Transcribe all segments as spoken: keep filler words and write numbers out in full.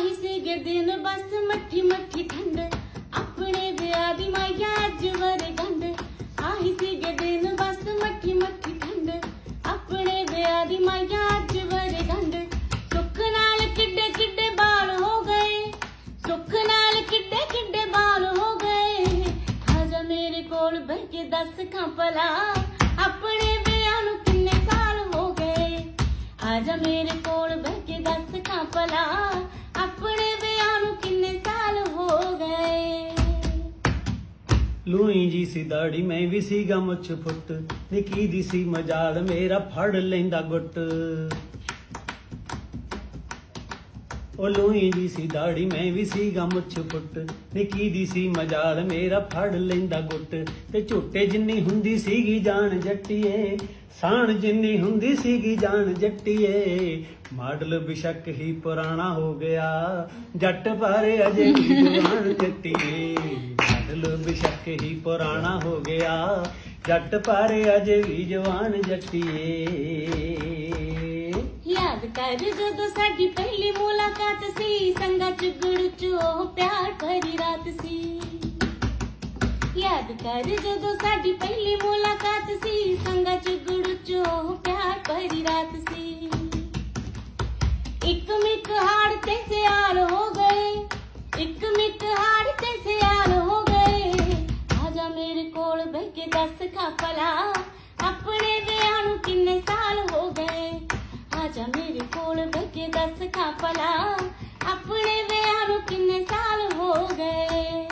आही सीगे दिन बस मट्ठी मट्ठी ठंड अपने ब्याह दी माया अज वरे गंढ आही सीगे दिन बस मट्ठी मट्ठी ठंड अपने ब्याह दी माया अज वरे गंढ सुख नाल किड्डे किड्डे बाल हो गए सुख नाल किड्डे किड्डे बाल हो गए आजा मेरे कोल बह के दस खां भला अपने ब्याह नूं किन्ने साल हो गए आजा मेरे कोल बह के दस खां भला अपने ब्याह नूं किन्ने साल हो गए। लूई जी सी दाड़ी मैं भी सीगा मुछ फुट निकी दी सी मजाल मेरा फड़ लेंदा गुट ओ लूई जी सी दाड़ी मैं भी सीगा मुछ फुट निकी दी सी मजाल मेरा फड़ लेंदा गुट ते झोटे जिन्नी हुंदी सीगी जान जट्टीए साण जिन्नी हुंदी सीगी जान जट्टीए मॉडल बेशक ही पुराना हो गया जट पर अजे भी जवान जट्टीए मॉडल बेशक ही पुराना हो गया जट पर अजे भी जवान जट्टीए। याद कर जदों साडी पहली मुलाकात सी संगा च गुड़ च ओह प्यार भरी रात सी याद कर जदों साडी पहली मुलाकात सी संगा च गुड़ च ओह प्यार भरी रात सी एक मिक हाड़ ते सियाल हो गए एक मिक हाड़ ते सियाल हो गए आजा मेरे कोल बह के दस खां भला अपने ब्याह नूं किन्ने साल हो गए आजा मेरे कोल बह के दस खां भला अपने ब्याह नूं किन्ने साल हो गए।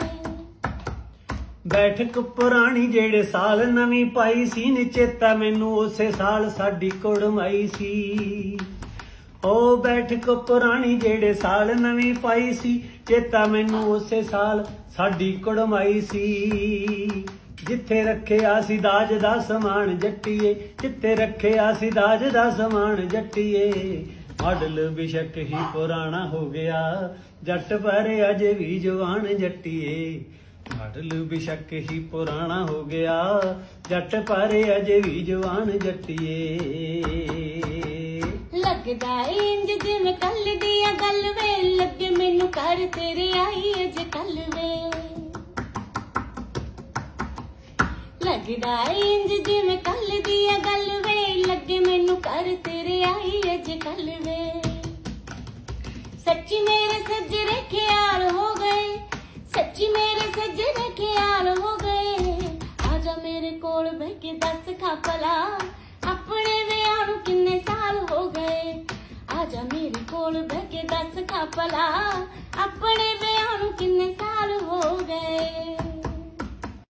बैठक पुरानी जेड़े साल नवीं पाई सी नी चेता मैनू उसे साल साडी कुड़माई सी ओ बैठक पुरानी जेड़े साल नवीं पाई सी चेता मैनू उसे साल साडी कुड़माई सी जिथे रखिया सी दाज दा समान जट्टीए जिथे रखिया सी दाज दा समान जट्टीए मॉडल बेशक ही पुराना हो गया जट पर अजे भी जवान जट्टीए मॉडल बेशक ही पुराना हो गया जट पर अजे भी जवान जट्टीए। लगदा इंज जिवें कल दिया गल वे लगे मैनू कर तेरे आई अज कल वे लगदा इंज जिवें कल दिया गल वे लगे मैनू कर तेरे आई अज कल वे सच्ची मेरे सजरे ख्याल हो गए सच्ची मेरे सजरे ख्याल हो गए आजा मेरे कोल बह के दस खां भला अपने ब्याह नूं किन्ने साल हो गए आजा मेरे कोल बह के दस खां भला अपने